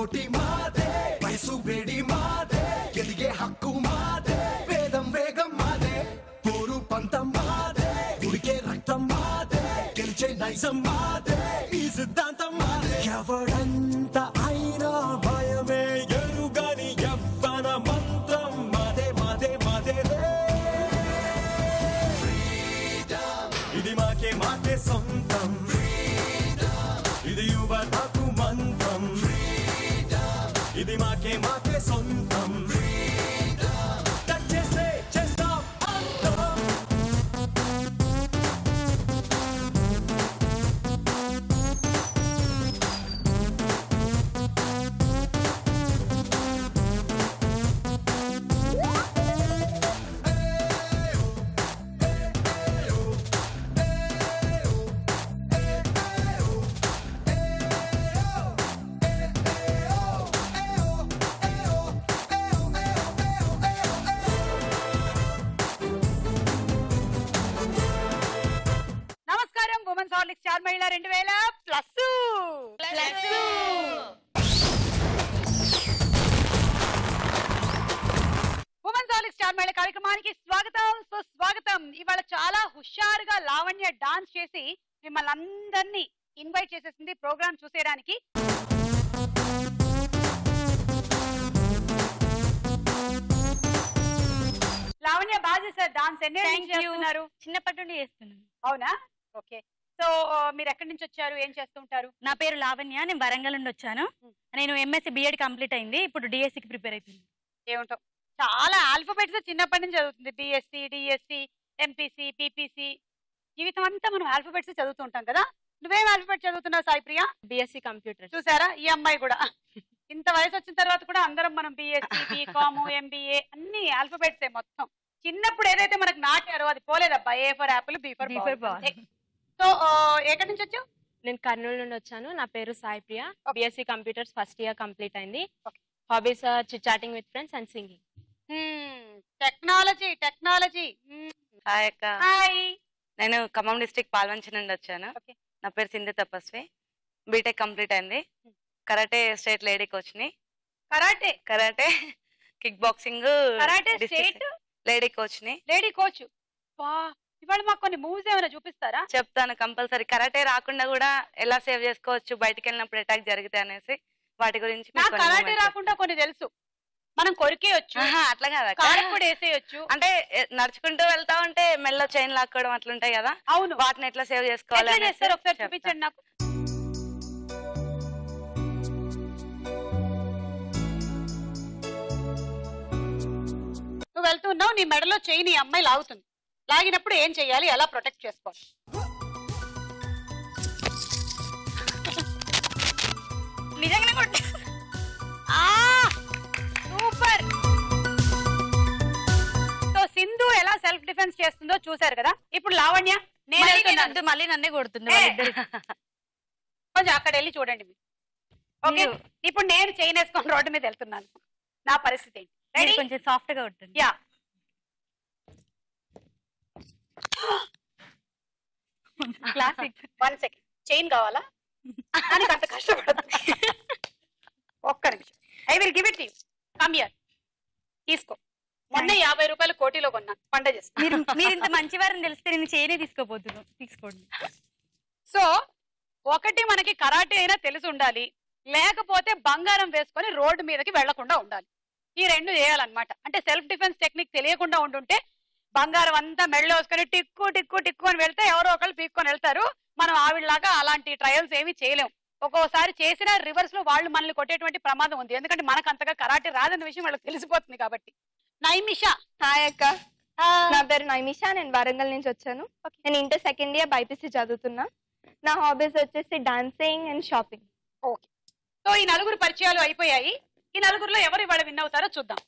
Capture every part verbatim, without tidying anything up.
పోటీ మాదే వయసు వేడి మాదే ఎదిగే హక్కు మాదే వేదం వేగం మాదే పోరు పంతం మాదే ఉడికే రక్తం మాదే గెలిచే నైజం మాదే ఈ సిద్ధాంతం మాదే ఎవడంత అయినా భయమే ఎరుగని యవ్వన మంత్రం మాదే మాదే మాదే ఇది మాకే మాకే సొంతం ఇది యువతకు మంత్రం ఇది మాకే మాకే సొంతం చేసే చేస్తాం అంతం స్టార్ మహిళ రెండు వేల ప్లస్ ఉమెన్స్ హాలిక్ స్టార్ మహిళ కార్యక్రమానికి స్వాగతం సుస్వాగతం. ఇవాళ చాలా హుషారుగా లావణ్య డాన్స్ చేసి మిమ్మల్ని అందరినీ ఇన్వైట్ చేసేసింది ప్రోగ్రామ్ చూసేయడానికి. లావణ్య బాగా చేశారు డాన్స్. ఎన్ని చేస్తున్నారు? చిన్నప్పటి నుండి చేస్తున్నాను. అవునా? ఓకే. సో మీరు ఎక్కడి నుంచి వచ్చారు, ఏం చేస్తుంటారు? నా పేరు లావణ్య, నేను వరంగల్ నుండి వచ్చాను. నేను ఎంఎస్సి బిఎడ్ కంప్లీట్ అయింది, ఇప్పుడు డిఎస్సికి ప్రిపేర్ అవుతుంది. ఏముంటో చాలా ఆల్ఫాబెట్స్ చిన్నప్పటి నుంచి చదువుతుంది. బిఎస్సి, డిఎస్సి, ఎంపీసీ, పీపీసీ, జీవితం అంతా మనం ఆల్ఫాబెట్స్ చదువుతుంటాం కదా. నువ్వేం ఆల్ఫాబెట్ చదువుతున్నావు సాయి ప్రియా? BSc computer. చూసారా ఈ అమ్మాయి కూడా ఇంత వయసు వచ్చిన తర్వాత కూడా అందరం మనం బిఎస్సి, బీకామ్, ఎంబీఏ అన్ని ఆల్ఫాబెట్సే మొత్తం. చిన్నప్పుడు ఏదైతే మనకు నాటారో అది పోలేదబ్బా. A for apple, B for ball. So ఎక్కడి నుంచి వచ్చావు? నేను కర్నూలు నుండి వచ్చాను. నా పేరు Sai Priya, BSc computers first year complete అయింది. Hobbies chit chatting with friends and singing. Technology technology hi అక్క. హాయ్. నేను ఖమ్మం డిస్ట్రిక్ట్ పాల్వంచి నుండి వచ్చాను. నా పేరు సింధు తపస్వి, బీటెక్ కంప్లీట్ అయింది. కరాటే స్టేట్ లేడీ కోచ్ ని. Karate karate kick boxing karate state lady coach ని. Lady coach. ఇవాళ మాకు కొన్ని మూవీస్ ఏమైనా చూపిస్తారా? చెప్తాను కంపల్సరీ. కరాటే రాకుండా కూడా ఎలా సేవ్ చేసుకోవచ్చు బయటకు వెళ్ళినప్పుడు అటాక్ జరిగితే అనేసి వాటి గురించి. కరాటే రాకుండా కొన్ని తెలుసు. మనం కొరికేయచ్చు, అట్లా కదా కారపొడి వేసేయచ్చు. అంటే నడుచుకుంటూ వెళ్తా ఉంటే మెల్ల చైన్ లాక్కోవడం అట్లుంటాయి కదా. అవును. వాటిని ఎట్లా సేవ్ చేసుకోవాలి చేస్తారు ఒకసారి చూపించండి నాకు. నువ్వు వెళ్తున్నావు, నీ మెడలో చైన్ ఈ అమ్మాయి లాగుతుంది. లాగినప్పుడు ఏం చెయ్యాలి, ఎలా ప్రొటెక్ట్ చేసుకోవాలి? నిజంగానే కొట్టు. సూపర్. సో సింధు ఎలా సెల్ఫ్ డిఫెన్స్ చేస్తుందో చూసారు కదా. ఇప్పుడు లావణ్య నేను మళ్ళీ నన్నే కొడుతుంది. కొంచెం అక్కడ వెళ్ళి చూడండి మీరు. ఓకే, ఇప్పుడు నేను చైన్ వేసుకొని రోడ్డు మీద వెళ్తున్నాను. నా పరిస్థితి ఏంటి? కొంచెం సాఫ్ట్ గా ఉంటుంది. Yeah. Classic. One second. Chain కావాలా? దానికి అంత కష్టపడుతుంది. ఒక్క నిమిషం. I will give it you. Come here, తీసుకో. మొన్న యాభై రూపాయలు కోటిలో కొన్నాను పండగ చేసి. మీరు ఇంత మంచివారని తెలిస్తే నేను చైనే తీసుకోబోతున్నాను. తీసుకోండి. సో ఒకటి మనకి కరాటే అయినా తెలిసి ఉండాలి, లేకపోతే బంగారం వేసుకొని రోడ్డు మీదకి వెళ్లకుండా ఉండాలి. ఈ రెండు చేయాలన్నమాట. అంటే సెల్ఫ్ డిఫెన్స్ టెక్నిక్ తెలియకుండా ఉంటుంటే బంగారం అంతా మెడలో వేసుకొని టిక్కు టిక్కు టిక్కు అని వెళ్తే ఎవరో ఒకళ్ళు పీక్కొని వెళ్తారు. మనం ఆవిడలాగా అలాంటి ట్రయల్స్ ఏమి చేయలేం. ఒక్కోసారి చేసిన రివర్స్ లో వాళ్ళు మనల్ని కొట్టేటువంటి ప్రమాదం ఉంది. ఎందుకంటే మనకు అంతగా కరాటే రాదన్న విషయం వాళ్ళకి తెలిసిపోతుంది కాబట్టి. నైమిషా. హాయ్ అక్క, నా పేరు నైమిషా, నేను వరంగల్ నుంచి వచ్చాను. నేను ఇంటర్ సెకండ్ ఇయర్ బైపీసీ చదువుతున్నా. నా హాబీస్ వచ్చేసి dancing and shopping. Okay. So ఈ నలుగురు పరిచయాలు అయిపోయాయి. ఈ నలుగురులో ఎవరు ఇవాళ విన్ అవుతారో చూద్దాం.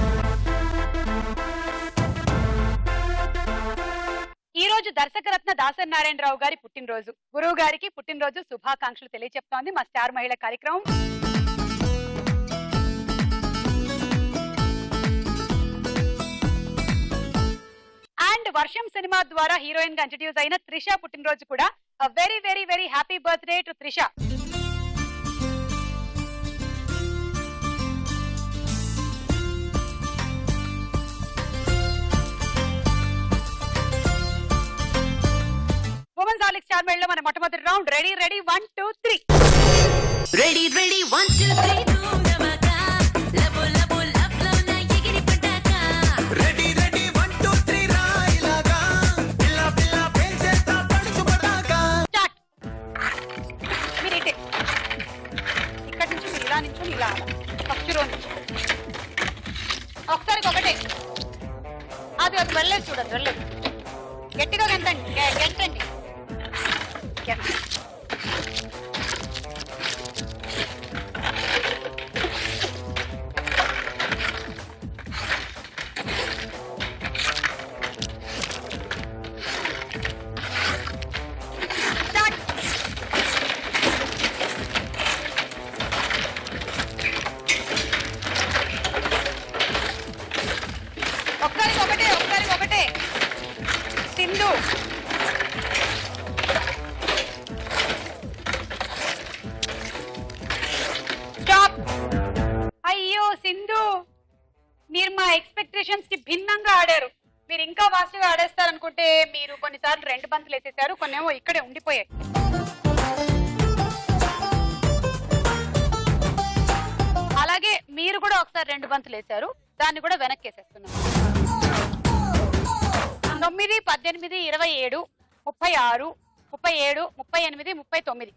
ఈ రోజు దర్శకరత్న దాసరి నారాయణరావు గారి పుట్టినరోజు. గురువు గారికి పుట్టినరోజు శుభాకాంక్షలు తెలియచెప్తోంది మా స్టార్ మహిళ కార్యక్రమం. అండ్ వర్షం సినిమా ద్వారా హీరోయిన్ గా ఇంట్రడ్యూస్ అయిన త్రిష పుట్టినరోజు కూడా. Very very very happy birthday to Trisha. Star మేళలో మన మొట్టమొదటి round. Ready ready one two three. Ready ready one two three లబో లబో లవ్ లవ్ నా ఎగిరి పడ్డాక. Ready ready one two three రాయిలాగా పిల్ల పిల్ల పెంచేస్తా పడుచు పడాక. స్టార్ట్. మీరు ఇటే ఇక్కడ నుంచి మీరు ఇలా నుంచి ఇలా ఫస్ట్ రో నుంచి ఒకసారి ఒకటే. అది అది వెళ్ళలేదు చూడండి, వెళ్ళలేదు. గట్టిగా గెంటండి, గెంటండి. ఒకసారి ఒకటే, ఒకసారి ఒకటే. సింధు స్టాప్. అయ్యో సింధు, మీరు మా ఎక్స్పెక్టేషన్స్ కి భిన్నంగా ఆడారు. మీరు ఇంకా ఫాస్ట్ గా ఆడేస్తారనుకుంటే మీరు కొన్నిసార్లు రెండు బంతులు వేసేసారు, కొన్నేమో ఇక్కడే ఉండిపోయాయి. అలాగే మీరు కూడా ఒకసారి రెండు బంతులు వేసారు, దాన్ని కూడా వెనక్కి వేసేస్తున్నాం. తొమ్మిది పద్దెనిమిది ఇరవై ఏడు ముప్పై ఆరు ముప్పై ఏడు ముప్పై ఎనిమిది ముప్పై తొమ్మిది.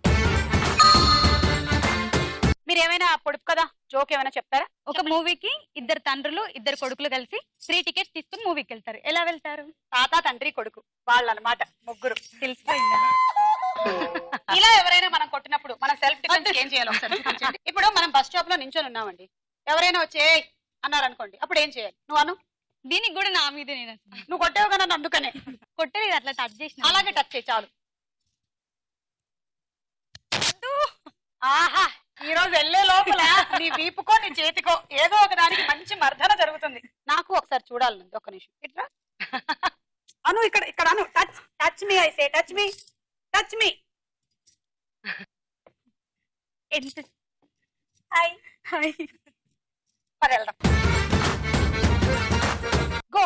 మీరు ఏమైనా పొడుపు కదా జోక్ ఏమైనా చెప్తారా? ఒక మూవీకి ఇద్దరు తండ్రులు ఇద్దరు కొడుకులు కలిసి త్రీ టికెట్స్ తీసుకుని మూవీకి వెళ్తారు. ఎలా వెళ్తారు? తాత తండ్రి కొడుకు వాళ్ళు అన్నమాట, ముగ్గురు. తెలిసిపోయిందా? ఇలా ఎవరైనా మనం కొట్టినప్పుడు మన సెల్ఫ్ డిఫెన్స్ ఏం చేయాలి ఒకసారి చూపించండి. ఇప్పుడు మనం బస్ స్టాప్ లో నించొని ఉన్నామండి, ఎవరైనా వచ్చే అన్నారు అనుకోండి, అప్పుడు ఏం చేయాలి? నువ్వు అను. దీనికి కూడా నా మీద నేను నువ్వు కొట్టావు కదా నన్ను, అందుకనే కొట్టలేదు, అట్లా టచ్ చేసిన. అలాగే టచ్ చేయి చాలు. ఆహా, ఈ రోజు వెళ్లే లోపల నీ వీపుకో నీ చేతికో ఏదో ఒక దానికి మంచి మర్దన జరుగుతుంది. నాకు ఒకసారి చూడాలి, ఒక నిమిషం ఇట్లా అను. ఇక్కడ ఇక్కడ అను. Touch touch me, I say touch me, touch me. ఎంత హాయ్ హాయ్. మరి వెళ్దాం. గో.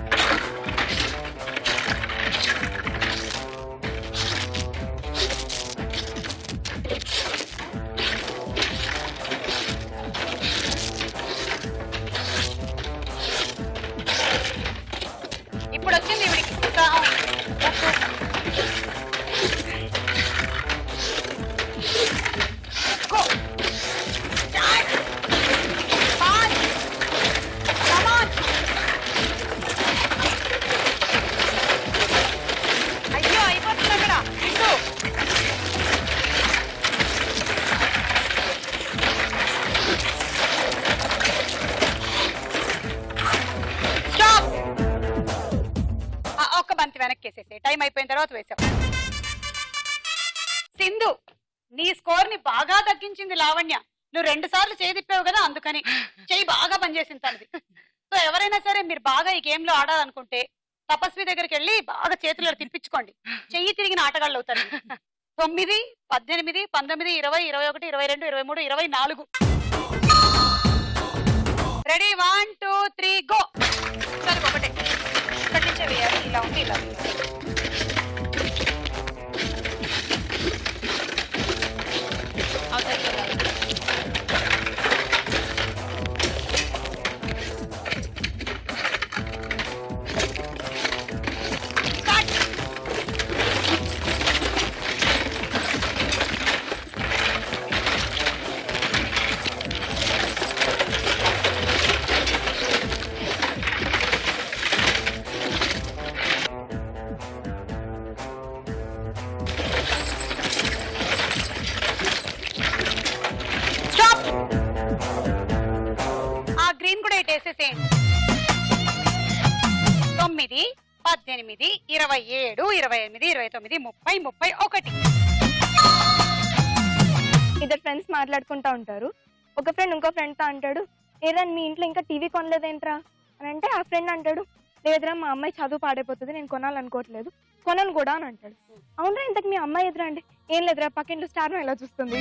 ఇప్పుడు వచ్చింది ఇవిడికి ఉత్సాహం. Go. Start. Five. Come on. అయ్యో అయిపోతుంది అక్కడ. ఇటు స్టాప్. ఒక్క బంతి వెనక్కి వేసేసి టైం అయిపోయిన తర్వాత వేసాం. సింధు, నీ స్కోర్ ని బాగా తగ్గించింది లావణ్య. నువ్వు రెండు సార్లు చేయి తిప్పావు కదా, అందుకని చెయ్యి బాగా పనిచేసింది తనది. సో ఎవరైనా సరే మీరు బాగా ఈ గేమ్ లో ఆడాలనుకుంటే తపస్వి దగ్గరికి వెళ్ళి బాగా చేతులు తిప్పించుకోండి, చెయ్యి తిరిగిన ఆటగాళ్ళు అవుతారు. తొమ్మిది పద్దెనిమిది పంతొమ్మిది ఇరవై ఇరవై ఒకటి ఇరవై రెండు ఇరవై మూడు ఇరవై నాలుగు. Ready one two three go. సరే ఒకటే ఇక్కడి నుంచే వేయాలి, ఇలా ఉంది ఇలా. తొమ్మిది పద్దెనిమిది ఇరవై ఏడు ఇరవై ఎనిమిది ఇరవై తొమ్మిది ముప్పై ముప్పై ఒకటి. ఇద్దరు ఫ్రెండ్స్ మాట్లాడుకుంటా ఉంటారు. ఒక ఫ్రెండ్ ఇంకో ఫ్రెండ్ తో అంటాడు, ఏరా మీ ఇంట్లో ఇంకా టీవీ కొనలేదేంట్రా అని అంటే ఆ ఫ్రెండ్ అంటాడు, లేదురా మా అమ్మాయి చదువు పాడైపోతుంది, నేను కొనాలనుకోవట్లేదు, కొనను కూడా అని అంటాడు. అవునరా ఇంతకు మీ అమ్మాయి ఎదురా అంటే, ఏం లేదురా పక్కింట్లో స్టార్ ఎలా చూస్తుంది.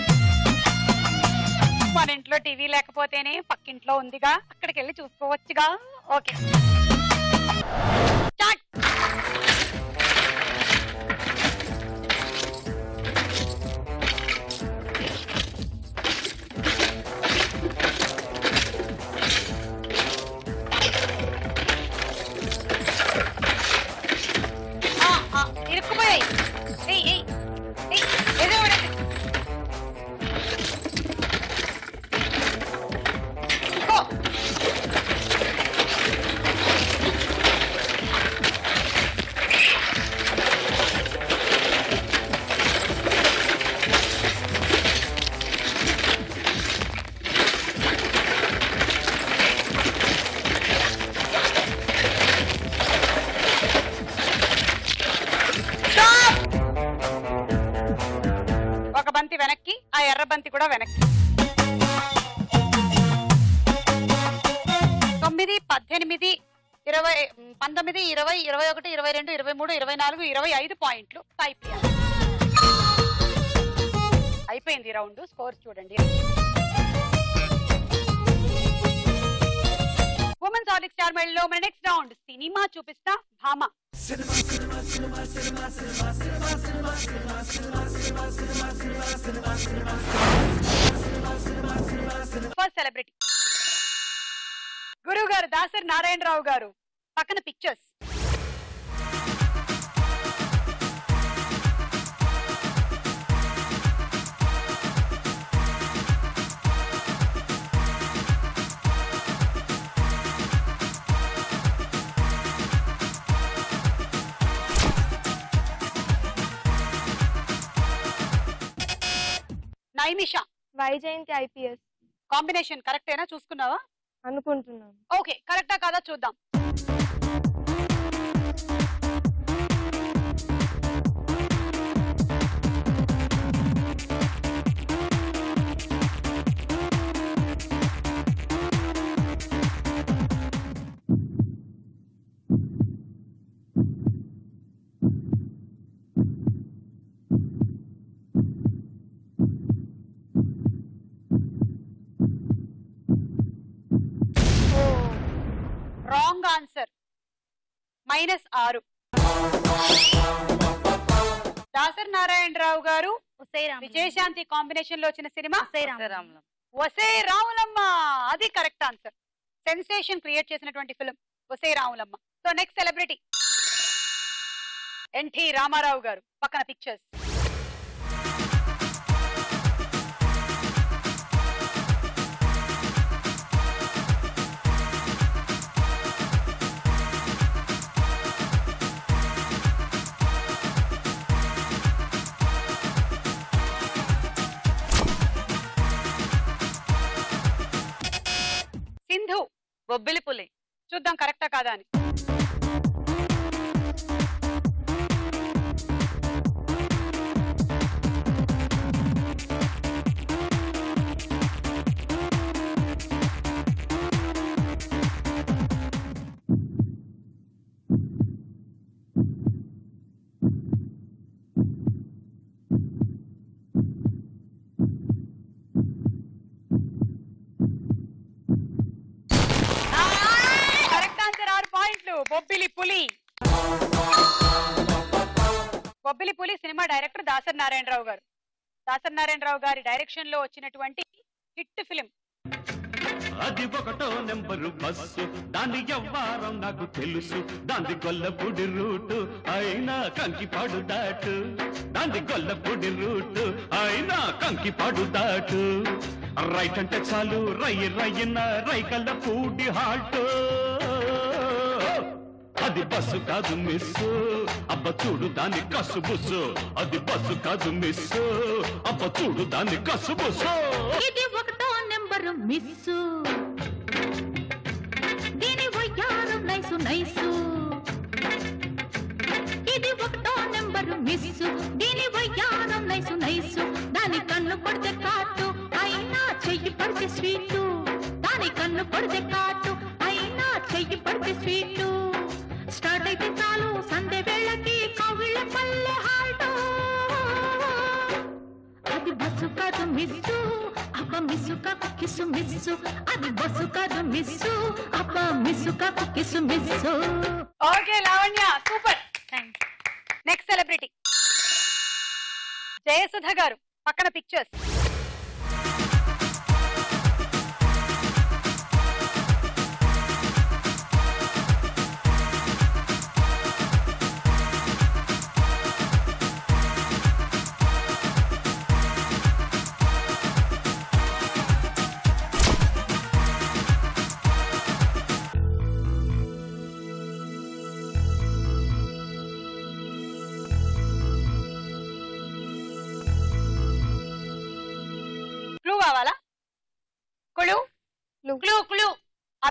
మన ఇంట్లో టీవీ లేకపోతేనే పక్కింట్లో ఉందిగా, అక్కడికి వెళ్ళి చూసుకోవచ్చుగా. Okay start. ఏయ్ ఏయ్ ఏయ్ ఏదో ఒకటి గో బంతి వెనక్కి ఆ ఎర్ర బంతి కూడా వెనక్కి తొమ్మిది పద్దెనిమిది ఇరవై పంతొమ్మిది ఇరవై ఇరవై ఒకటి ఇరవై రెండు ఇరవై మూడు ఇరవై నాలుగు ఇరవై ఐదు పాయింట్లు అయిపోయాయి అయిపోయింది రౌండ్ స్కోర్ చూడండి ఉమెన్స్ హార్లిక్ స్టార్ మెడల్లో మన నెక్స్ట్ రౌండ్ సినిమా చూపిస్తా భామ ఫస్ట్ సెలబ్రిటీ గురువు గారు దాసరి నారాయణరావు గారు పక్కన pictures Naimisha Vaijayanti IPS combination కరెక్టేనా చూసుకున్నావా అనుకుంటున్నాను ఓకే కరెక్టా కాదా చూద్దాం రాంగ్ ఆన్సర్ మైనస్ ఆరు దాసరి నారాయణరావు గారు విజయశాంతి కాంబినేషన్ లో వచ్చిన సినిమా వసే రాములమ్మ అది కరెక్ట్ ఆన్సర్ సెన్సేషన్ క్రియేట్ చేసినటువంటి ఫిల్మ్ వసే Ramulamma so next celebrity NT Ramarao garu పక్కన పిక్చర్స్ సింధు బొబ్బిలి పులి చూద్దాం కరెక్టా కాదా అని బొబ్బిలి పులి బొబ్బిలి పులి సినిమా డైరెక్టర్ దాసరి నారాయణరావు గారు దాసరి నారాయణరావు గారి డైరెక్షన్ లో వచ్చినటువంటి హిట్ ఫిలిం అది ఒకటో నెంబరు బస్సు దాని ఎవ్వారం నాకు తెలుసు దాని గొల్లపూడి రూటు అయినా కంకిపాడు దాటు దాని గొల్లపూడి రూటు అయినా కంకిపాడు దాటు రైట్ అంటే చాలు రయ్యి రయ్యిన రైకల్ల పూడి హాల్ట్ అది బస్సు కాదు మిస్సు అబ్బ చూడు దాని కసు బుస్సు అది బస్సు కాదు మిస్సు అబ్బ చూడు దాని కసు బుస్సు ఇది ఒకటో నెంబరు మిస్సు దీని వయ్యారు నైసు నైసు ఇది ఒకటో నెంబరు మిస్సు దీని వయ్యారు నైసు నైసు దాని కన్ను పడితే కాటు అయినా చెయ్యి పడితే స్వీటు దాని కన్ను పడితే కాటు అయినా చెయ్యి పడితే స్వీటు స్టార్ట్ అయితే చాలు సందే వేళకి కవిళ్ళ పల్లె హాల్టో అది బస్సు కాదు మిస్సు అబ్బ మిస్సు కాకు కిసు మిస్సు అది బస్సు కాదు మిస్సు అబ్బ మిస్సు కాకు kiss miss okay Lavanya super next celebrity Jayasudha garu పక్కన పిక్చర్స్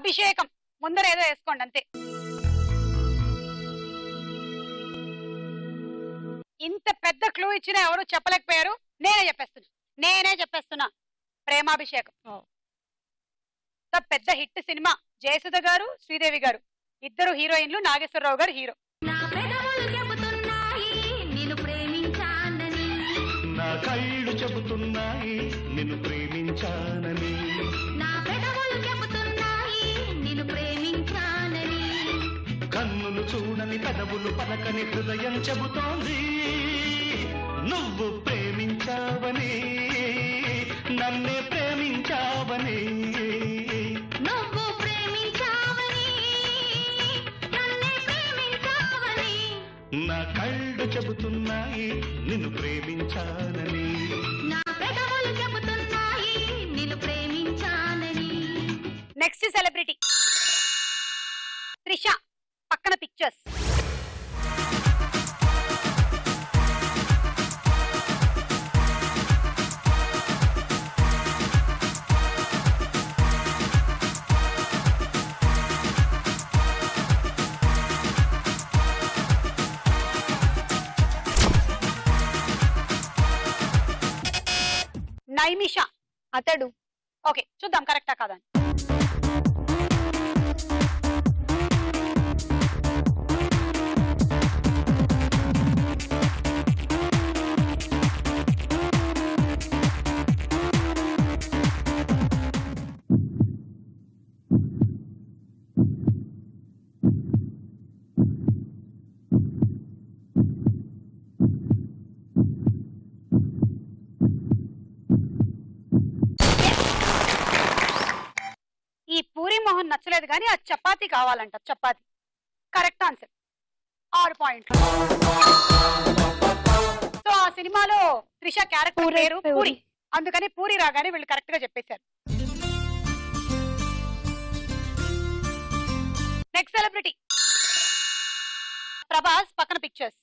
అభిషేకం ముందర ఏదో వేసుకోండి అంతే. ఇంత పెద్ద క్లూ ఇచ్చినా ఎవరు చెప్పలేకపోయారు. నేనే చెప్పేస్తున్నా నేనే చెప్పేస్తున్నా ప్రేమాభిషేకం. పెద్ద హిట్ సినిమా. జయసుధ గారు, శ్రీదేవి గారు ఇద్దరు హీరోయిన్లు, నాగేశ్వరరావు గారు హీరో. నా కళ్ళు చెబుతున్నాయి నిన్ను ప్రేమించానని, కన్నులు చూడని పెదవులు పలకని హృదయం చెబుతోంది నువ్వు ప్రేమించావని, నన్నే ప్రేమించావని. నువ్వు ప్రేమించావని నన్నే ప్రేమించావని, నా కళ్ళు చెబుతున్నాయి నిన్ను ప్రేమించానని, నా పెదవులు చెబుతున్నాయి నిన్ను ప్రేమించానని. Next celebrity Trisha. పక్కన పిక్చర్స్. నైమిష. అతడు. ఓకే చూద్దాం కరెక్టా కాదా. నచ్చలేదు కానీ ఆ చపాతీ కావాలంట. Chapati correct answer. ఆరు పాయింట్లు. సో ఆ సినిమాలో త్రిష క్యారెక్టర్ పేరు పూరి, అందుకని పూరి రాగానే వీళ్ళు కరెక్ట్ గా చెప్పేశారు. Next celebrity Prabhas. పక్కన పిక్చర్స్.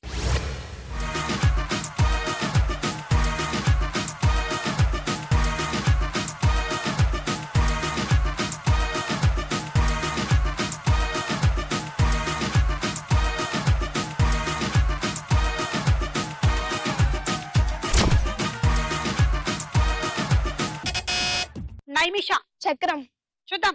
నైమిష. చక్రం. చూద్దాం.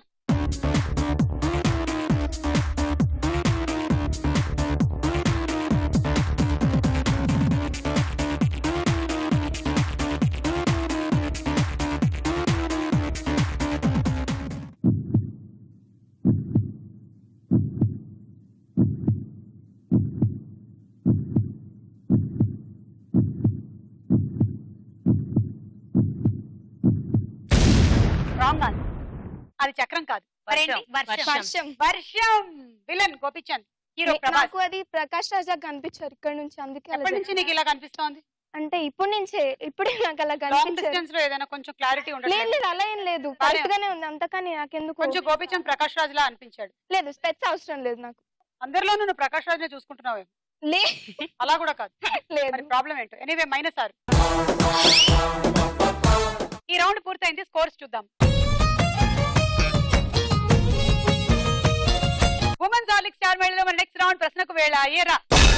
Wrong answer. అది చక్రం కాదు. వర్షం. వర్షం విలన్ గోపిచంద్, హీరో ప్రభాస్. నాకు అది ప్రకాష్ రాజా కనిపించారు ఇక్కడ నుంచి, అందుకే ఎప్పటి నుంచి నీకు ఇలా కనిపిస్తోంది? అంటే ఇప్పుడు నుంచే, ఇప్పుడే నాకు అలా లాంగ్ కనిపించారు. డిస్టెన్స్ లో ఏదైనా కొంచెం క్లారిటీ ఉండదు. లేదు లేదు అలా ఏం లేదు, కరెక్ట్ గానే ఉంది. అంతకని నాకెందుకు కొంచెం గోపిచంద్ ప్రకాష్ రాజ్ లా అనిపించాడు. లేదు స్పెట్స్ అవసరం లేదు నాకు. అందరిలోనూ నువ్వు ప్రకాష్ రాజ్ నే చూసుకుంటున్నావు. లే అలా కూడా కాదు. లేదు. మరి ప్రాబ్లం ఏంటో. ఎనీవే మైనస్ ఆరు. ఈ రౌండ్ పూర్తయింది. స్కోర్స్ చూద్దాం. ఉమెన్స్ హార్లిక్స్ స్టార్ మేళలో మన నెక్స్ట్ రౌండ్ ప్రశ్నకు వేళ. అయ్యేరా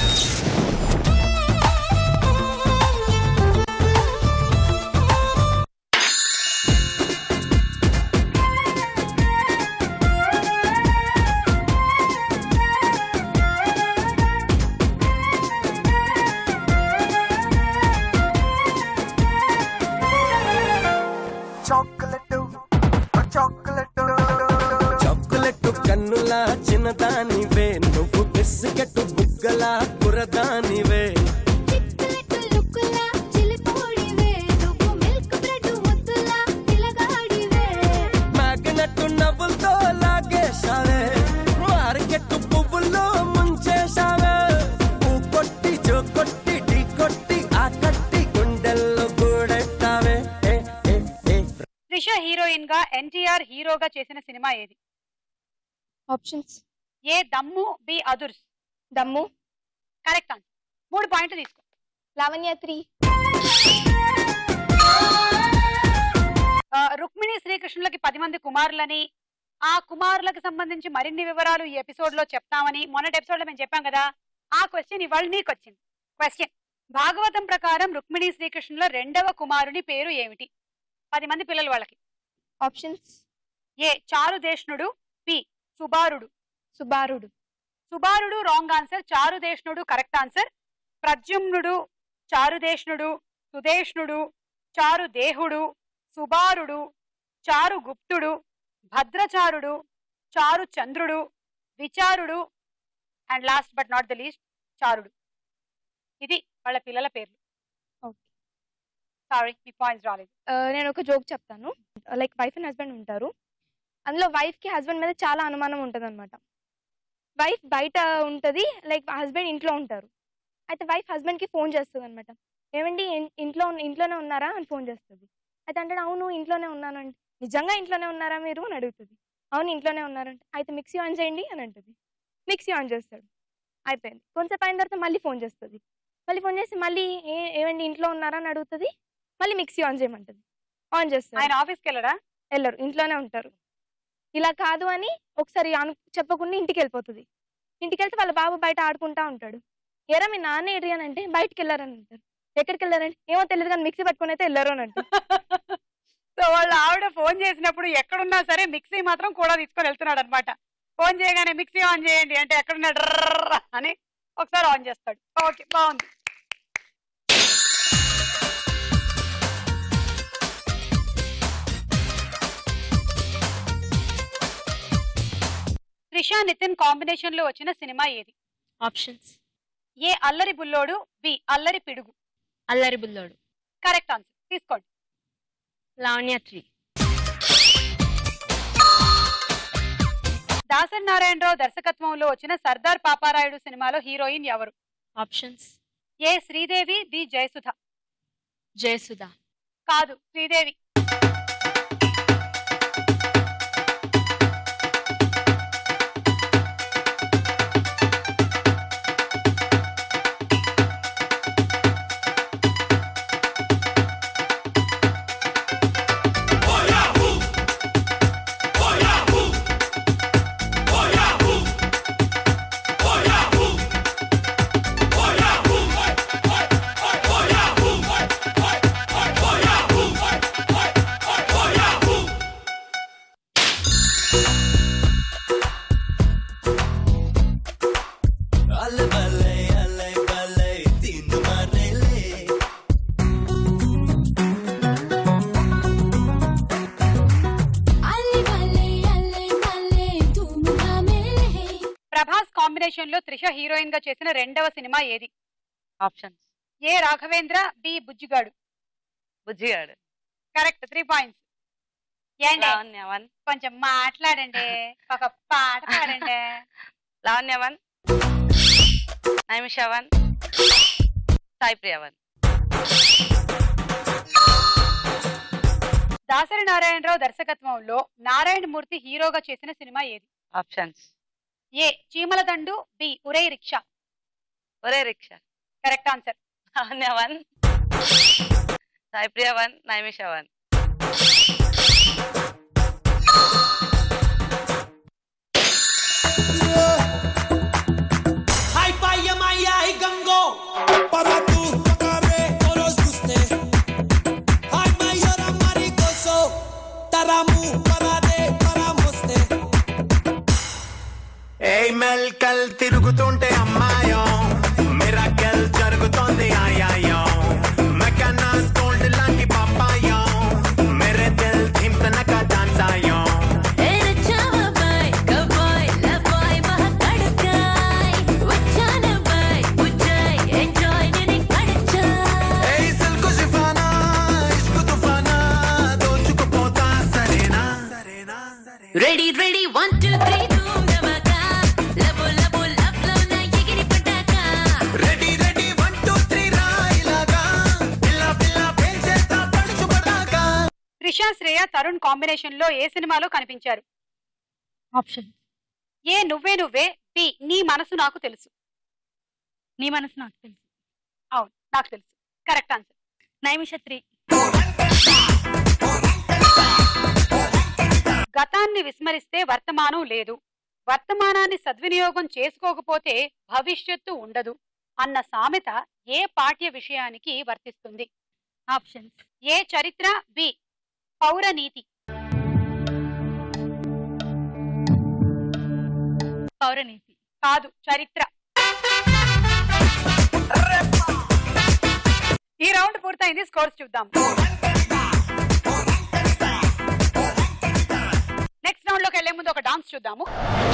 చాక్లెట్ కన్నులా చిన్నదానివే, నువ్వు బిస్కెట్ బుగ్గలా కురదానివే. మ్యాగ్నెట్ నవ్వులతో లాగేశావే, మార్కెట్ పువ్వుల్లో ముంచేశావే. పూ కొట్టి జో కొట్టి ఢీ కొట్టి ఆ కట్టి గుండెల్లో కూడెట్టావే. త్రిష హీరోయిన్ గా, ఎన్టీఆర్ హీరోగా చేసిన సినిమా ఏది? ఆప్షన్స్. ఏ దమ్ము, B Adhurs. Dammu. Correct answer. మూడు పాయింట్లు తీసుకో. లావణ్య త్రీ. రుక్మిణి శ్రీకృష్ణులకి పది మంది కుమారులని, ఆ కుమారులకు సంబంధించి మరిన్ని వివరాలు ఈ ఎపిసోడ్ లో చెప్తామని మొన్నటి ఎపిసోడ్ లో మేము చెప్పాం కదా. ఆ క్వశ్చన్ ఇవాళ నీకు వచ్చింది. క్వశ్చన్: భాగవతం ప్రకారం రుక్మిణి శ్రీకృష్ణుల రెండవ కుమారుని పేరు ఏమిటి? పది మంది పిల్లలు వాళ్ళకి. Options: A Charudeshnudu, B Subarudu. Subarudu. Subarudu wrong answer. Charudeshnudu correct answer. Pradyumnudu, Charudeshnudu, Sudeshnudu, Charudehudu, Subarudu, Charuguptudu, Bhadracharudu, Charuchandrudu, Vicharudu and last but not the least Charudu. ఇది వాళ్ళ పిల్లల పేర్లు. సారీ, మీ పాయింట్స్ రాలేదు. నేను ఒక జోక్ చెప్తాను. లైక్ వైఫ్ అండ్ హస్బెండ్ ఉంటారు. అందులో వైఫ్ కి హస్బెండ్ మీద చాలా అనుమానం ఉంటుంది అనమాట. వైఫ్ బయట ఉంటుంది, లైక్ హస్బెండ్ ఇంట్లో ఉంటారు. అయితే వైఫ్ హస్బెండ్ కి ఫోన్ చేస్తుంది అనమాట. ఏమండి ఇంట్లో ఇంట్లోనే ఉన్నారా అని ఫోన్ చేస్తుంది. అయితే అంటే అవును ఇంట్లోనే ఉన్నాను అంటే, నిజంగా ఇంట్లోనే ఉన్నారా మీరు అని అడుగుతుంది. అవును ఇంట్లోనే ఉన్నారంటే, అయితే మిక్సీ ఆన్ చేయండి అని అంటుంది. మిక్సీ ఆన్ చేస్తాడు. అయిపోయింది. కొంచెం అయిన తర్వాత మళ్ళీ ఫోన్ చేస్తుంది. మళ్ళీ ఫోన్ చేసి మళ్ళీ ఏ ఏమండి ఇంట్లో ఉన్నారా అని అడుగుతుంది. మళ్ళీ మిక్సీ ఆన్ చేయమంటుంది. ఆన్ చేస్తారు. ఆయన ఆఫీస్కి వెళ్ళరా? వెళ్ళరు, ఇంట్లోనే ఉంటారు. ఇలా కాదు అని ఒకసారి అను చెప్పకుండా ఇంటికి వెళ్ళిపోతుంది. ఇంటికి వెళ్తే వాళ్ళ బాబు బయట ఆడుకుంటా ఉంటాడు. ఎరా మీ నాన్న ఏరి అని అంటే బయటకు వెళ్ళారని అంటారు. ఎక్కడికి వెళ్ళారంటే ఏమో తెలియదు కానీ మిక్సీ పట్టుకుని అయితే వెళ్ళారు అని అంటారు. సో వాళ్ళ ఆవిడ ఫోన్ చేసినప్పుడు ఎక్కడున్నా సరే మిక్సీ మాత్రం కూడా తీసుకొని వెళ్తున్నాడు అనమాట. ఫోన్ చేయగానే మిక్సీ ఆన్ చేయండి అంటే ఎక్కడున్నాడు అని ఒకసారి ఆన్ చేస్తాడు. ఓకే, బాగుంది. త్రిష నితిన్ కాంబినేషన్ లో వచ్చిన సినిమా ఏది? ఆప్షన్స్: ఏ అల్లరి బుల్లోడు, బి అల్లరి పిడుగు. అల్లరి బుల్లోడు. Correct answer. తీసుకోండి. లావణ్య త్రీ. దాసరి నారాయణరావు దర్శకత్వంలో వచ్చిన సర్దార్ పాపారాయుడు సినిమాలో హీరోయిన్ ఎవరు? Options: A Sridevi, B Jayasudha. Jayasudha. కాదు, శ్రీదేవి. ప్రభాస్ కాంబినేషన్ లో త్రిష హీరోయిన్ గా చేసిన రెండవ సినిమా ఏది? Options: A Raghavendra, B Bujjigadu. Bujjigadu. Correct. Three points. ఏండి లావణ్య వన్. కొంచెం మాట్లాడండి, ఒక పాట పాడండి. Lavanya one, Naimisha one, Sai Priya one. Dasari Narayanarao దర్శకత్వంలో నారాయణమూర్తి హీరోగా చేసిన సినిమా ఏది? ఆప్షన్స్: ఏ చీమల దండు, B Orey Rickshaw. Orey Rickshaw. Correct answer. Lavanya one, Sai Priya one, Naimisha one. మెల్కల్ తిరుగుతుంటే అమ్మాయో మిరాకిల్ జరుగుతోంది ఆయాయో మెకానా స్కోల్డ్ లాంటి పాపాయో మేరే దిల్ థిమ్ తనక డాన్స్ ఆయో ready ready one two three Trisha Shreya Tarun combination లో ఏ సినిమాలో కనిపించారు? ఆప్షన్: ఏ నువ్వే నువ్వే, బి నీ మనసు నాకు తెలుసు. నీ మనసు నాకు తెలుసు. అవును, నాకు తెలుసు. Correct answer. నైమిష త్రీ. గతాన్ని విస్మరిస్తే వర్తమానం లేదు, వర్తమానాన్ని సద్వినియోగం చేసుకోకపోతే భవిష్యత్తు ఉండదు అన్న సామెత ఏ పాఠ్య విషయానికి వర్తిస్తుంది? ఆప్షన్స్: ఏ చరిత్ర, బి పౌరనీతి. పౌరనీతి కాదు, చరిత్ర. ఈ రౌండ్ పూర్తయింది, స్కోర్స్ చూద్దాం. నెక్స్ట్ రౌండ్ లోకి వెళ్లే ముందు ఒక డాన్స్ చూద్దాము.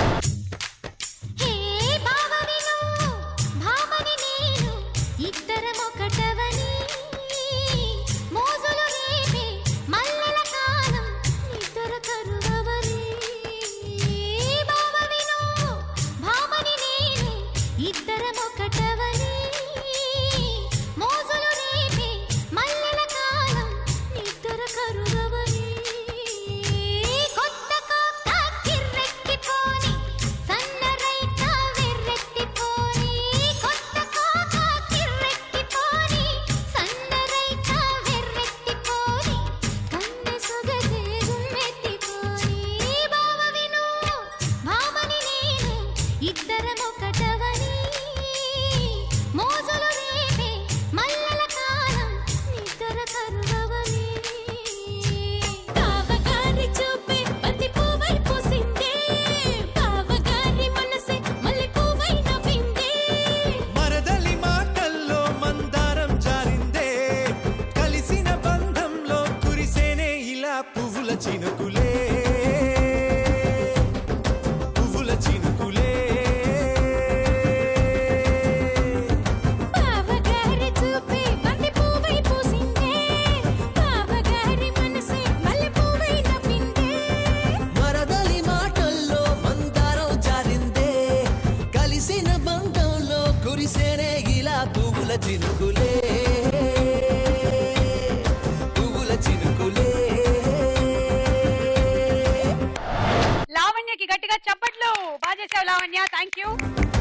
లావణ్యకి గట్టిగా చప్పట్లు. బాగా చేసావు Lavanya, thank you.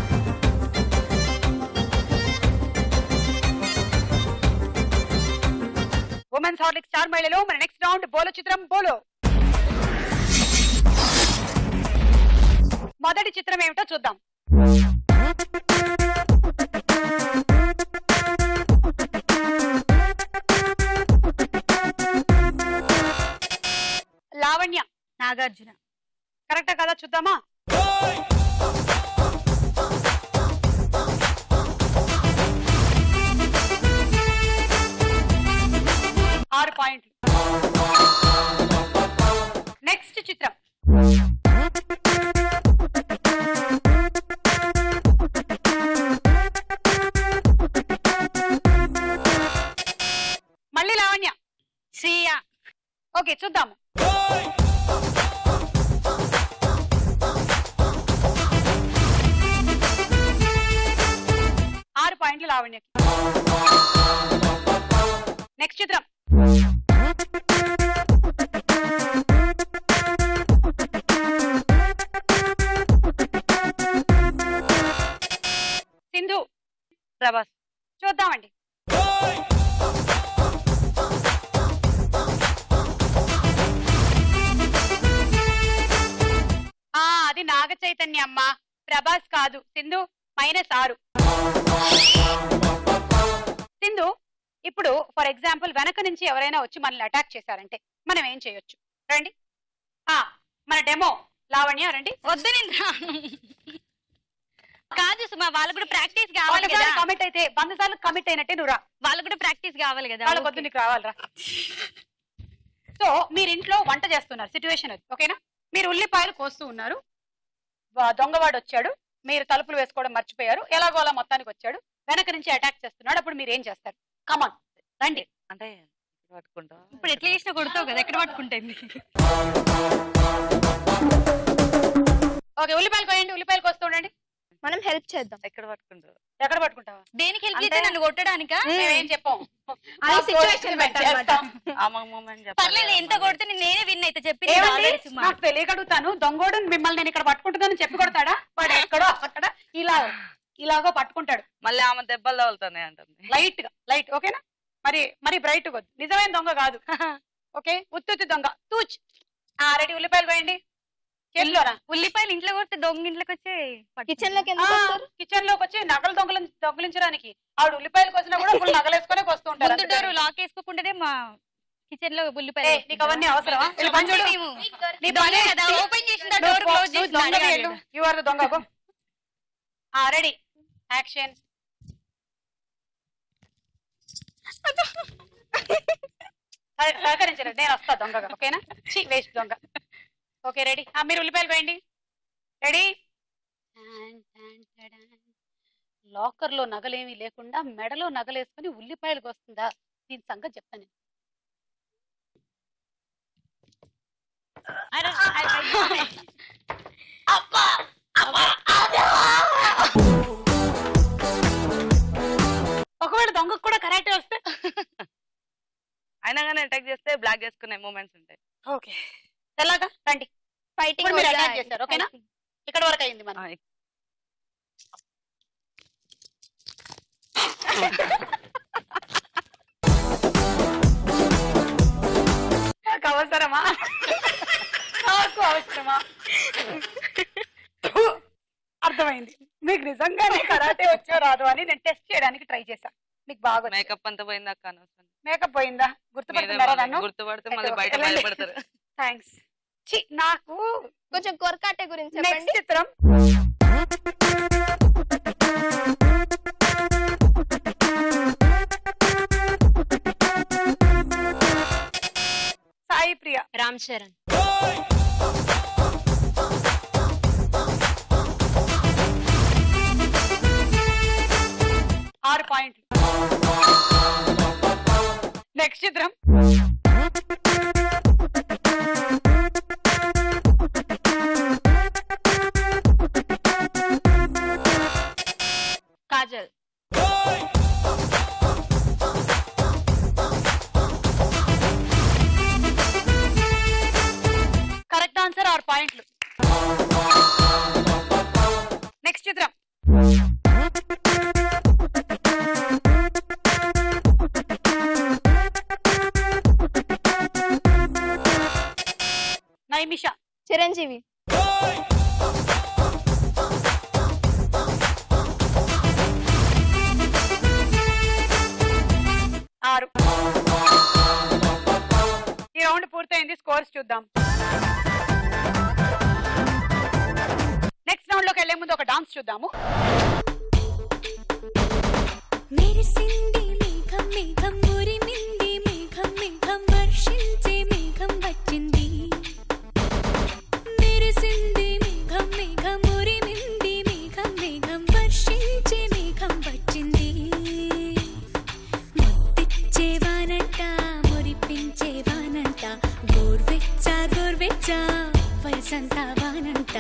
Women's Horlicks star మహిళలో మన నెక్స్ట్ రౌండ్ బోలో చిత్రం బోలో. మొదటి చిత్రం ఏమిటో చూద్దాం. లావణ్య, నాగార్జున. కరెక్టా కదా చూద్దామా? ఆరు పాయింట్లు. నెక్స్ట్ చిత్రం. మళ్ళీ లావణ్య. శ్రీయా. ఓకే, చూద్దాము. ఆరు పాయింట్లు లావణ్యకి. నెక్స్ట్ చిత్రం. సింధు. ప్రభాస్. చూద్దామండి. ఆ అది నాగ చైతన్య అమ్మా, ప్రభాస్ కాదు. సింధు మైనస్ ఆరు. సింధు, ఇప్పుడు ఫర్ ఎగ్జాంపుల్ వెనక నుంచి ఎవరైనా వచ్చి మనల్ని అటాక్ చేశారంటే మనం ఏం చేయొచ్చు? రండి. ఆ మన డెమో. లావణ్య రండి. వద్దు, నేను రాను. కాదు సుమా, వాళ్ళు కూడా ప్రాక్టీస్ కావాలి కదా. కమిట్ అయితే వంద సార్లు కమిట్ అయినట్టే నువ్వు రా. వాళ్ళు కూడా ప్రాక్టీస్ కావాలి కదా. వాళ్ళ వద్దు, నీకు రావాలరా. సో మీరు ఇంట్లో వంట చేస్తున్నారు, సిచ్యువేషన్ అది, ఓకేనా? మీరు ఉల్లిపాయలు కోస్తూ ఉన్నారు, దొంగవాడు వచ్చాడు, మీరు తలుపులు వేసుకోవడం మర్చిపోయారు, ఎలాగో అలా మొత్తానికి వచ్చాడు, వెనక నుంచి అటాక్ చేస్తున్నాడు, అప్పుడు మీరు ఏం చేస్తారు? కమాన్ రండి. అంటే పట్టుకుంటా. ఇప్పుడు ఎట్లా చేసినా కొడతావు కదా, ఎక్కడ పట్టుకుంటుంది? ఓకే, ఉల్లిపాయలు కోయండి. ఉల్లిపాయలు కోస్తూ ఉండండి. మనం హెల్ప్ చేద్దాం. ఎక్కడ పట్టుకుంటావు? ఎక్కడ పట్టుకుంటావా? దేనికి హెల్ప్ చేస్తే నన్ను కొట్టడానికా? మేమేం చెప్పాం. పర్లేదు, ఎంత కొడితే నేనే విన్ అయితే చెప్పి నాకు తెలియగడుగుతాను. దొంగోడు మిమ్మల్ని నేను ఇక్కడ పట్టుకుంటుందని చెప్పి కొడతాడా? వాడు ఎక్కడో అక్కడ ఇలా ఇలాగో పట్టుకుంటాడు. మళ్ళీ ఆమె దెబ్బలు తగులుతాయి అంటుంది. లైట్ గా లైట్, ఓకేనా? మరి మరి బ్రైట్ వద్దు, నిజమైన దొంగ కాదు. ఓకే, ఉత్తుత్తి దొంగ. తూచ్ రెడీ ఉల్లిపాయలు పోయండి చేతిలోనా. ఉల్లిపాయలు ఇంట్లో కొడితే దొంగ ఇంట్లోకి వచ్చి కిచెన్ లోకి ఎందుకు వస్తారు? కిచెన్ లోకి వచ్చి నగలు దొంగలి దొంగలించడానికి. ఆవిడ ఉల్లిపాయలకు వచ్చినా కూడా ఫుల్ నగలేసుకొని వస్తూ ఉంటారు. ముందు డోర్ లాక్ వేసుకోకుండానే మా కిచెన్ లో ఉల్లిపాయలు. ఏయ్, నీకు అవన్నీ అవసరమా? వెళ్ళి పని చూడు. నీ పనే కదా, ఓపెన్ చేసిన డోర్ క్లోజ్ చేసి యు ఆర్ ద దొంగ. ఆ రెడీ యాక్షన్. సహకరించండి, నేను వస్తా దొంగగా. ఓకేనా? ఛీ, వేస్ట్ దొంగ. Okay ready. మీరు ఉల్లిపాయలు పోయండి. రెడీ. లాకర్ లో నగలేమీ లేకుండా మెడలో నగలేసుకుని ఉల్లిపాయలకు వస్తుందా? దీని సంగతి చెప్తాను నేను. ఒకవేళ దొంగకు కూడా కరెక్ట్ వస్తే అయినా కానీ అటాక్ చేస్తే బ్లాక్ చేసుకునే మూమెంట్స్ ఉంటాయి. ఓకే ఎలాగా రండి. ఫైటింగ్ మీరు అటాక్ చేశారు. ఓకేనా? ఇక్కడ వరకు అయింది మనం. నాకు అవసరమా? నాకు అవసరమా? అర్థమైంది. మీకు నిజంగానే కరాటే వచ్చో రాదు అని నేను టెస్ట్ చేయడానికి ట్రై చేశాను. మీకు బాగా మేకప్ అంతా పోయిందా? అనవసరం. మేకప్ పోయిందా? గుర్తుపడుతున్నారా నన్ను? గుర్తుపడితే మళ్ళీ బయట భయపడతారు. థ్యాంక్స్. నాకు కొంచెం కొరకాటే గురించి చెప్పండి. చిత్రం సాయి ప్రియ. రామ్ చరణ్. ఆరు పాయింట్లు. నెక్స్ట్ చిత్రం కాజల్. కరెక్ట్ ఆన్సర్, ఆరు పాయింట్లు. నెక్స్ట్ చిత్రం నైమిష. చిరంజీవి. ఆరు. ఈ రౌండ్ పూర్తయింది. స్కోర్స్ చూద్దాం. నెక్స్ట్ రౌండ్ లోకి వెళ్లే ముందు ఒక డాన్స్ చూద్దాము. మెరిసింది మేఘం మేఘం ఉరిమింది మేఘం మేఘం వర్షించే మేఘం వచ్చింది. మెరిసింది మేఘం మేఘం ఉరిమింది మేఘం మేఘం వర్షించే మేఘం వచ్చింది. ముద్దిచ్చేవానంట మురిపించేవానంట గోర్వెచ్చ గోర్వెచ్చ వయసంతా వానంట.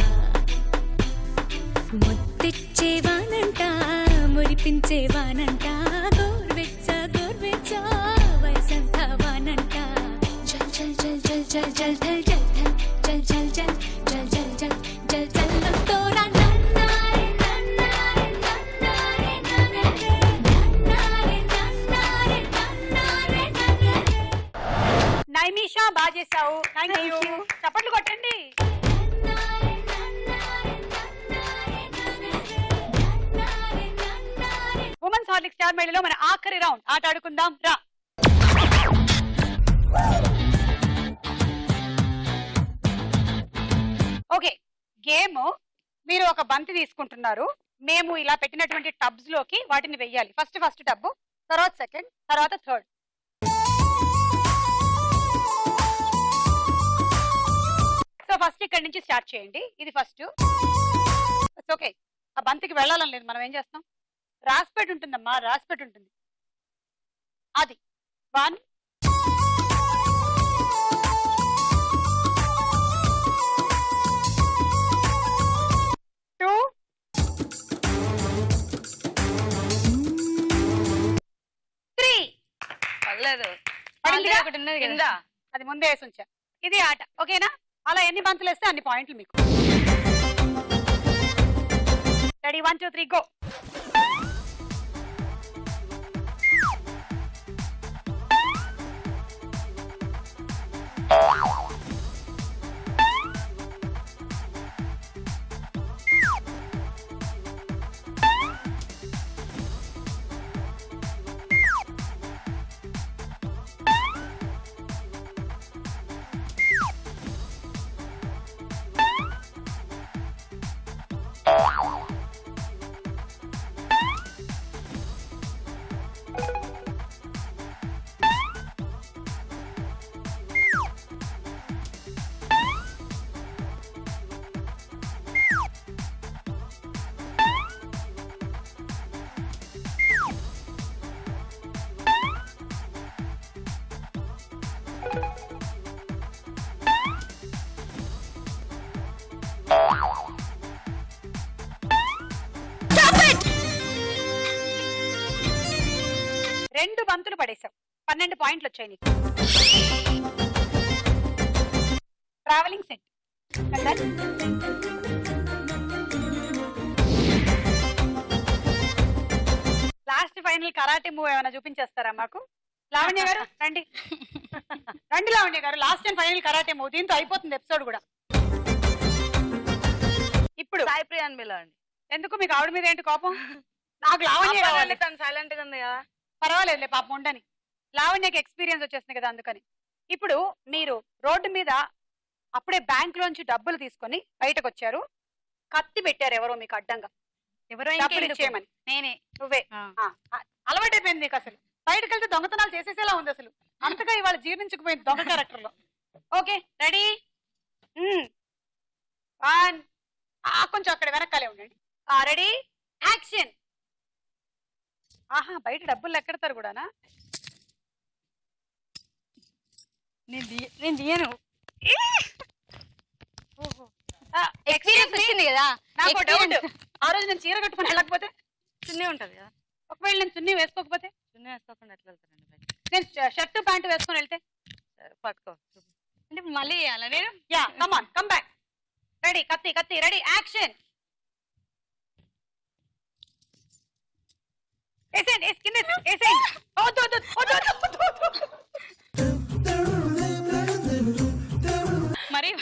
ముద్దిచ్చేవానంట మురిపించేవానంట గోర్వెచ్చ గోర్వెచ్చ వయసంతా వానంట. జల్ జల్ జల్ జల్ జల్ జల్ జల్ జల్ జల్ జల్ జల్ జల్ జల్ జల్ జల్ జల్ తోరా నన్నారే నన్నారే నన్నారే నన్నారే నన్నారే నన్నారే నన్నారే నన్నారే. నైమిషా బాగా చేసావు. Thank you. చప్పట్లు కొట్టండి. ఉమెన్స్ హార్లిక్ స్టార్ మేళలో మన ఆఖరి రౌండ్ ఆట ఆడుకుందాం రా. Okay game. మీరు ఒక బంతి తీసుకుంటున్నారు. మేము ఇలా పెట్టినటువంటి టబ్స్ లోకి వాటిని వెయ్యాలి. ఫస్ట్ ఫస్ట్ టబ్, తర్వాత సెకండ్, తర్వాత థర్డ్. సో ఫస్ట్ ఇక్కడ నుంచి స్టార్ట్ చేయండి. ఇది ఫస్ట్. ఓకే ఆ బంతికి వెళ్ళాలని లేదు. మనం ఏం చేస్తాం? రాసిపెట్టి ఉంటుందమ్మా, రాసిపెట్టి ఉంటుంది. అది వన్, టూ, త్రీ. పర్లేదు. పడిందిగా? ఒకటి ఉన్నది కదా, అది ముందే వేసి ఉంచా. ఇది ఆట. ఓకేనా? అలా ఎన్ని బంతులు వేస్తే అన్ని పాయింట్లు మీకు. Ready? One two three go. రెండు బంతులు పడేశావు, పన్నెండు పాయింట్లు వచ్చాయి నీకు. Travelling set last final karate move ఏమైనా చూపించేస్తారా మాకు? లావణ్య గారు రండి రండి Lavanya garu, last and final karate move, దీంతో అయిపోతుంది ఎపిసోడ్ కూడా. ఇప్పుడు సాయి ప్రియ అని పిలవండి. ఎందుకు మీకు ఆవిడ మీద ఏంటి కోపం? నాకు లావణ్య కావాలి. తను సైలెంట్ గా ఉంది కదా. పర్వాలేదులే పాపం ఉండని, లావణ్యకి ఎక్స్పీరియన్స్ వచ్చేస్తుంది కదా అందుకని. ఇప్పుడు మీరు రోడ్డు మీద అప్పుడే బ్యాంక్ లోంచి డబ్బులు తీసుకొని బయటకు వచ్చారు, కత్తి పెట్టారు ఎవరో మీకు అడ్డంగా, ఎవరో డబ్బులు ఇచ్చేయమని. నేనే. నువ్వే అలవాటైపోయింది నీకు, అసలు బయటకు వెళ్తే దొంగతనాలు చేసేసేలా ఉంది అసలు, అంతగా ఇవాళ జీర్ణించుకుపోయింది దొంగ క్యారెక్టర్ లో. ఓకే రెడీ, వన్, కొంచెం అక్కడ వెనకాలే ఉండండి. Ready action. ఆహా బయట డబ్బులు ఎక్కడతారు కూడానా? నేను తీయను. ఎక్స్పీరియన్స్ వచ్చింది కదా నాకు డౌట్. ఆ రోజు నేను చీర కట్టుకుని వెళ్ళకపోతే చున్నీ ఉంటది కదా, ఒకవేళ నేను చున్నీ వేసుకోకపోతే, చున్నీ వేసుకోకుండా ఎట్లా వెళ్తారండి బయట? నేను షర్ట్ ప్యాంట్ వేసుకొని వెళ్తే పట్టుకో అంటే మళ్ళీ చేయాలా నేను? Yeah come on come back. Ready కత్తి కత్తి రెడీ యాక్షన్. వేసేయండి కింద వేసేయండి. వద్దు వద్దు వద్దు వద్దు వద్దు. మరి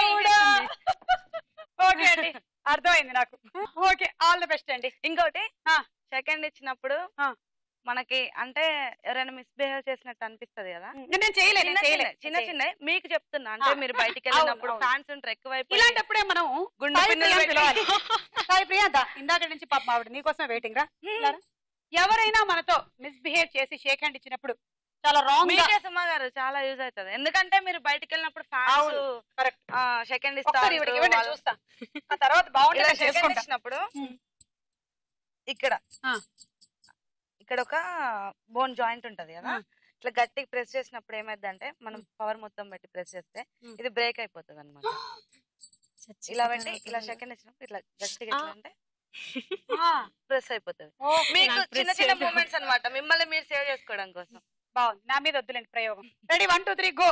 ఓకే అండి అర్థమైంది నాకు. ఓకే ఆల్ ది బెస్ట్ అండి. ఇంకోటి సెకండ్ ఇచ్చినప్పుడు మనకి అంటే ఎవరైనా మిస్బిహేవ్ చేసినట్టు అనిపిస్తది కదా, నేను చేయలేదు చిన్న చిన్న మీకు చెప్తున్నా. అంటే మీరు బయటికి వెళ్ళినప్పుడు ఫ్యాన్స్ ఉంటారు ఎక్కువైపు, ఇలాంటప్పుడే మనం గుండె పిల్లలు సాయి ప్రియాంత ఇందాక నుంచి పాప ఆవిడ నీకోసమే వెయిటింగ్ రా. ఎవరైనా మనతో మిస్బిహేవ్ చేసి షేక్ హ్యాండ్ ఇచ్చినప్పుడు చాలా రాంగ్. మీకే సుమా గారు చాలా యూజ్ అవుతుంది, ఎందుకంటే మీరు బయటికి వెళ్ళినప్పుడు ఫ్యాన్స్ సెకండ్ చూస్తా తర్వాత బాగుంటుంది ఇచ్చినప్పుడు ఇక్కడ ఇక్కడ ఒక బోన్ జాయింట్ ఉంటది కదా, ఇట్లా గట్టిగా ప్రెస్ చేసినప్పుడు ఏమైంది అంటే మనం పవర్ మొత్తం పెట్టి ప్రెస్ చేస్తే ఇది బ్రేక్ అయిపోతుంది అనమాట. ఇలా పెట్టి ఇలా సెకండ్ ఇచ్చినప్పుడు ఇట్లా గట్టిగా ఎట్లా అంటే ప్రెస్ అయిపోతుంది. మీకు చిన్న చిన్న మూమెంట్స్ అనమాట, మిమ్మల్ని మీరు సేవ్ చేసుకోవడం కోసం. బాగుంది, నా మీద వద్దులేండి ప్రయోగం. Ready one two three go.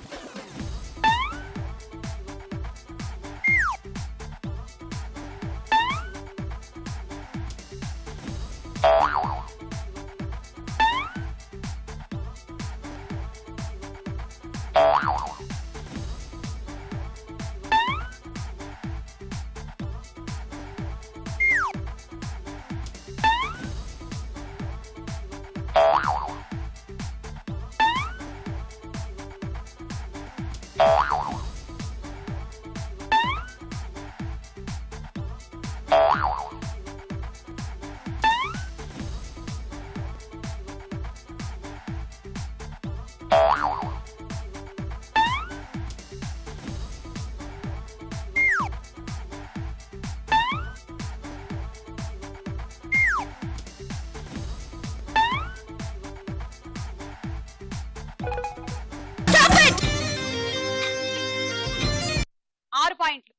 ఆరు పాయింట్లు.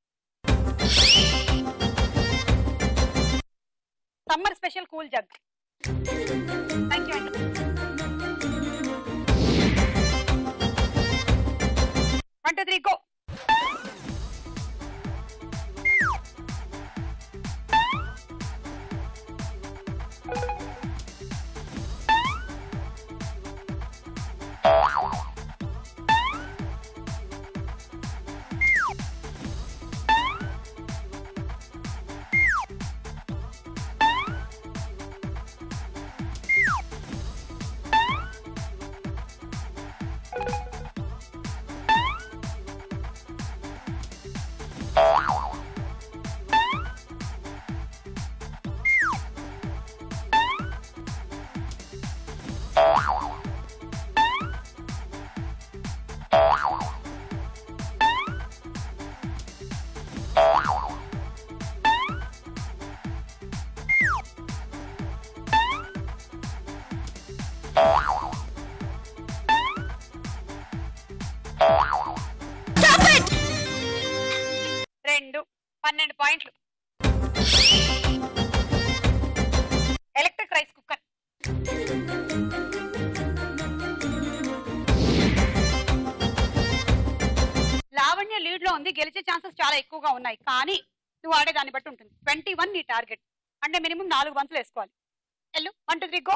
Summer special cool jug. Thank you అండి. One two three go. పాయింట్లు. Electric rice cooker. Lavanya lead లో ఉంది, గెలిచే ఛాన్సెస్ చాలా ఎక్కువగా ఉన్నాయి. కానీ నువ్వు ఆడే దాన్ని బట్టి ఉంటుంది. ట్వంటీ వన్ నీ టార్గెట్, అంటే మినిమం నాలుగు బంతులు వేసుకోవాలి. ఎల్లు, వన్ టూ త్రీ గో.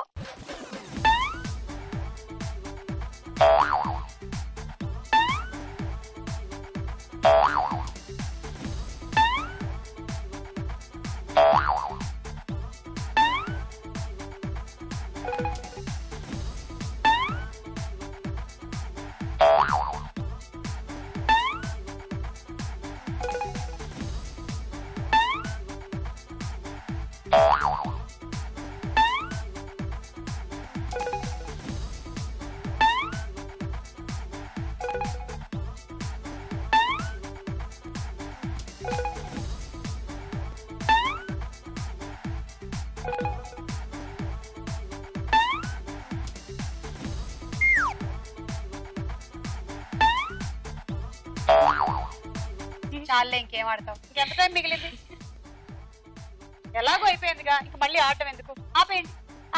చాలే, ఇంకేం ఆడతావు? ఇంకెంత టైం మిగిలింది? ఎలాగో అయిపోయిందిగా, ఇంక మళ్ళీ ఆడటం ఎందుకు? ఆపేయండి.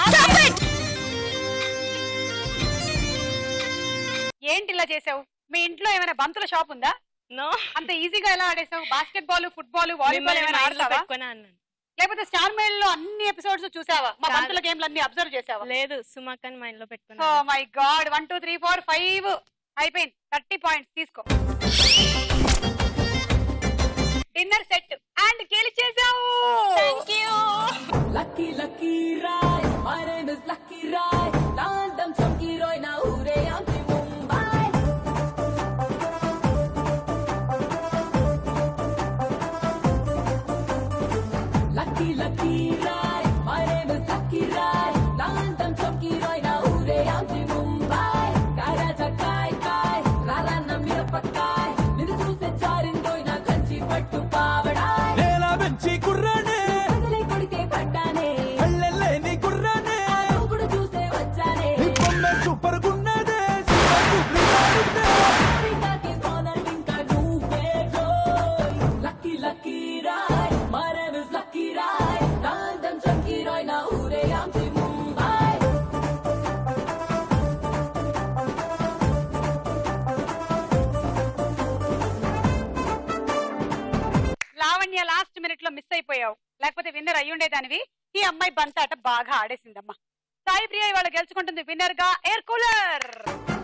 ఏంటి ఇలా చేసావు? మీ ఇంట్లో ఏమైనా బంతుల షాప్ ఉందా? నో. అంత ఈజీగా ఎలా ఆడేసావు? బాస్కెట్ బాల్, ఫుట్బాల్, వాలీబాల్ ఏమైనా ఆడతావా? లేకపోతే స్టార్ మైల్ లో అన్ని ఎపిసోడ్స్ చూసావా? మా బంతుల గేమ్లు అన్ని అబ్జర్వ్ చేసావా? లేదు, సుమాకన్ మైండ్ లో పెట్టుకున్నా. Oh my god, one two three four five అయిపోయింది. థర్టీ పాయింట్స్ తీసుకో. డిన్నర్ సెట్ అండ్ గెలిచేసావు. Thank you. Lucky, lucky ride. My name is Lucky Ride. Landam chunky roy na ure amti Mumbai. Lucky, lucky ride. My name is Lucky Ride. Landam chunky roy na ure amti Mumbai. Kaya jakai kai, rara na mirapakai. Nidu chuse charindo na kanchi pattu pavadai. నేల వెంచి కుర్రనే super గున్నదే Lucky, lucky ride. My name is Lucky Ride. Landam chunky roy na ure amti Mumbai. Lavanya last minute లో miss అయిపోయావు, లేకపోతే winner అయ్యుండేదానివి. ఈ అమ్మాయి బంతాట బాగా ఆడేసిందమ్మా. సాయి ప్రియ ఇవాళ గెలుచుకుంటుంది విన్నర్ గా ఎయిర్ కూలర్.